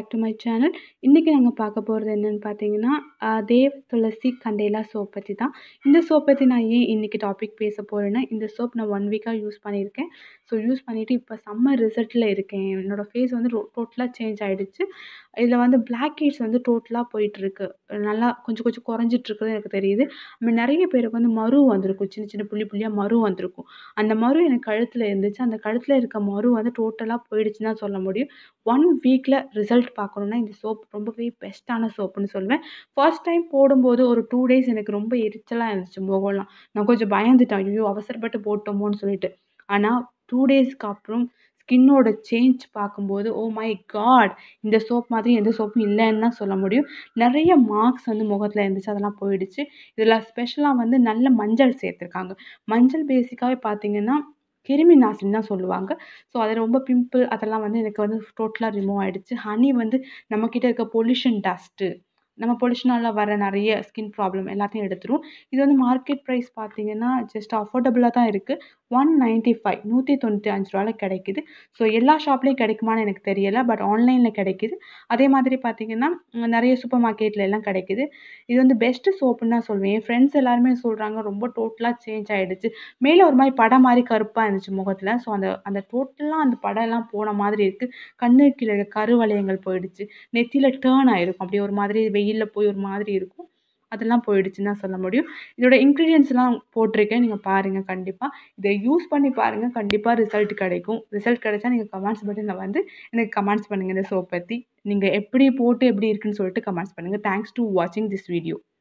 Back to my channel. இன்றைக்கி நாங்கள் பார்க்க போகிறது என்னென்னு பார்த்தீங்கன்னா, தேவ் துளசி கண்டேலா சோப் பற்றி தான். இந்த சோப் பற்றி நான் ஏன் இன்றைக்கி டாபிக் பேச போகிறேன்னா, இந்த சோப் நான் 1 வீக்காக யூஸ் பண்ணியிருக்கேன். ஸோ யூஸ் பண்ணிவிட்டு இப்போ செம்ம ரிசல்ட்டில் இருக்கேன். என்னோடய ஃபேஸ் வந்து டோட்டலாக சேஞ்ச் ஆகிடுச்சு. இதில் வந்து பிளாக் ஹெட்ஸ் வந்து டோட்டலாக போயிட்டுருக்கு. நல்லா கொஞ்சம் கொஞ்சம் குறைஞ்சிட்ருக்குறது எனக்கு தெரியுது. அதுமாதிரி நிறைய பேருக்கு வந்து மரு வந்திருக்கும். சின்ன சின்ன புள்ளி புள்ளியாக மரு வந்திருக்கும். அந்த மரு எனக்கு கழுத்தில் இருந்துச்சு. அந்த கழுத்தில் இருக்க மரு வந்து டோட்டலாக போயிடுச்சுன்னு தான் சொல்ல முடியும். 1 வீக்கில் ரிசல்ட் பார்க்கணுன்னா இந்த சோப் ரொம்பவே பெஸ்ட்டான சோப்புன்னு சொல்லுவேன். ஃபர்ஸ்ட் டைம் போடும்போது ஒரு 2 டேஸ் எனக்கு ரொம்ப எரிச்சலாக இருந்துச்சு முகம்லாம். நான் கொஞ்சம் பயந்துட்டேன். ஐயோ! அவசரப்பட்டு போட்டோமோன்னு சொல்லிட்டு. ஆனால் 2 டேஸ்க்கு அப்புறம் ஸ்கின்னோட சேஞ்ச் பார்க்கும்போது, ஓ மை காட்! இந்த சோப் மாதிரி எந்த சோப்பும் இல்லைன்னு தான் சொல்ல முடியும். நிறைய மார்க்ஸ் வந்து முகத்தில் இருந்துச்சு. அதெல்லாம் போயிடுச்சு. இதில் ஸ்பெஷலாக வந்து நல்ல மஞ்சள் சேர்த்துருக்காங்க. மஞ்சள் பேசிக்காகவே பார்த்தீங்கன்னா கிருமி நாசினி தான் சொல்லுவாங்க. ஸோ அது ரொம்ப பிம்பிள் அதெல்லாம் வந்து எனக்கு வந்து டோட்டலாக ரிமூவ் ஆகிடுச்சு. ஹனி வந்து நம்மக்கிட்ட இருக்க பொல்யூஷன் டஸ்ட்டு, நம்ம பொல்யூஷனால் வர நிறைய ஸ்கின் ப்ராப்ளம் எல்லாத்தையும் எடுத்துரும். இது வந்து மார்க்கெட் ப்ரைஸ் பார்த்தீங்கன்னா ஜஸ்ட் அஃபோர்டபுளாக தான் இருக்குது. 195 195 கிடைக்குது. ஸோ எல்லா ஷாப்லேயும் கிடைக்குமான்னு எனக்கு தெரியலை. பட் ஆன்லைனில் கிடைக்குது. அதே மாதிரி பார்த்தீங்கன்னா நிறைய சூப்பர் மார்க்கெட்டில் எல்லாம் கிடைக்குது. இது வந்து பெஸ்ட்டு சோப்புன்னு தான் சொல்லுவேன். என் ஃப்ரெண்ட்ஸ் எல்லாருமே சொல்கிறாங்க ரொம்ப டோட்டலாக சேஞ்ச் ஆகிடுச்சு. மேலே ஒரு மாதிரி படை மாதிரி கருப்பாக இருந்துச்சு முகத்தில். ஸோ அந்த டோட்டலாக அந்த படையெல்லாம் போன மாதிரி இருக்குது. கண்ணு கீழே இருக்க கருவளையங்கள் போயிடுச்சு. நெத்தியில் டேர்ன் ஆகிருக்கும். அப்படியே ஒரு மாதிரி வெயிலில் போய் ஒரு மாதிரி இருக்கும். அதெல்லாம் போயிடுச்சுன்னு தான் சொல்ல முடியும். இதோட இன்க்ரீடியன்ட்ஸ்லாம் போட்டிருக்கேன். நீங்கள் பாருங்கள் கண்டிப்பாக. இதை யூஸ் பண்ணி பாருங்கள். கண்டிப்பாக ரிசல்ட் கிடைக்கும். ரிசல்ட் கிடைச்சா நீங்கள் கமெண்ட்ஸ் பட்டனில் வந்து எனக்கு கமெண்ட்ஸ் பண்ணுங்கள் இந்த சோப் பற்றி. நீங்கள் எப்படி போட்டு எப்படி இருக்குன்னு சொல்லிட்டு கமெண்ட்ஸ் பண்ணுங்கள். தேங்க்ஸ் டு வாட்சிங் திஸ் வீடியோ.